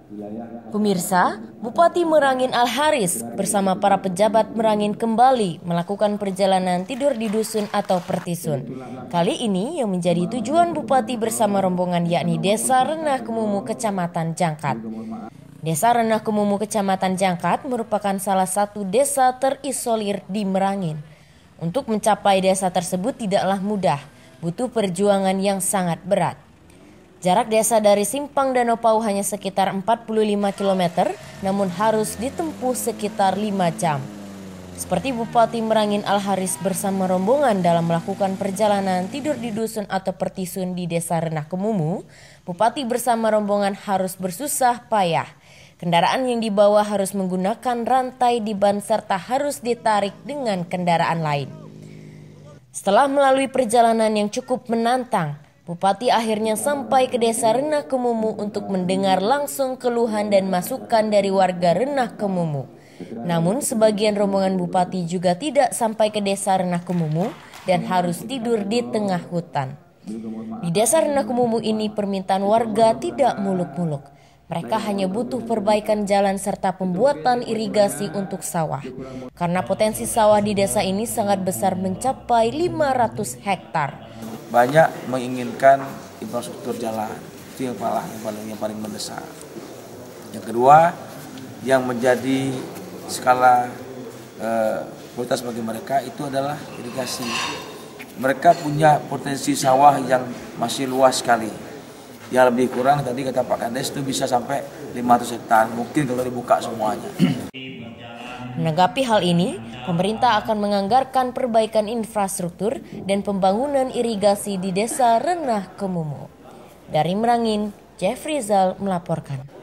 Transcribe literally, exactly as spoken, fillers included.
Pemirsa, Bupati Merangin Al-Haris bersama para pejabat Merangin kembali melakukan perjalanan tidur di dusun atau pertisun. Kali ini yang menjadi tujuan Bupati bersama rombongan yakni Desa Renah Kemumu, Kecamatan Jangkat. Desa Renah Kemumu, Kecamatan Jangkat merupakan salah satu desa terisolir di Merangin. Untuk mencapai desa tersebut tidaklah mudah, butuh perjuangan yang sangat berat. Jarak desa dari Simpang Danau Pauh hanya sekitar empat puluh lima kilometer, namun harus ditempuh sekitar lima jam. Seperti Bupati Merangin Al-Haris bersama rombongan dalam melakukan perjalanan tidur di dusun atau pertisun di Desa Renah Kemumu, Bupati bersama rombongan harus bersusah payah. Kendaraan yang dibawa harus menggunakan rantai di ban serta harus ditarik dengan kendaraan lain. Setelah melalui perjalanan yang cukup menantang, Bupati akhirnya sampai ke Desa Renah Kemumu untuk mendengar langsung keluhan dan masukan dari warga Renah Kemumu. Namun sebagian rombongan Bupati juga tidak sampai ke Desa Renah Kemumu dan harus tidur di tengah hutan. Di Desa Renah Kemumu ini permintaan warga tidak muluk-muluk. Mereka hanya butuh perbaikan jalan serta pembuatan irigasi untuk sawah. Karena potensi sawah di desa ini sangat besar mencapai lima ratus hektar. Banyak menginginkan infrastruktur jalan, itu yang paling yang paling yang paling mendesak. Yang kedua, yang menjadi skala eh, prioritas bagi mereka itu adalah irigasi. Mereka punya potensi sawah yang masih luas sekali. Yang lebih kurang tadi kata Pak Kades itu bisa sampai lima ratus hektar, mungkin kalau dibuka semuanya. Menanggapi hal ini, pemerintah akan menganggarkan perbaikan infrastruktur dan pembangunan irigasi di Desa Renah Kemumu. Dari Merangin, Jeff Rizal melaporkan.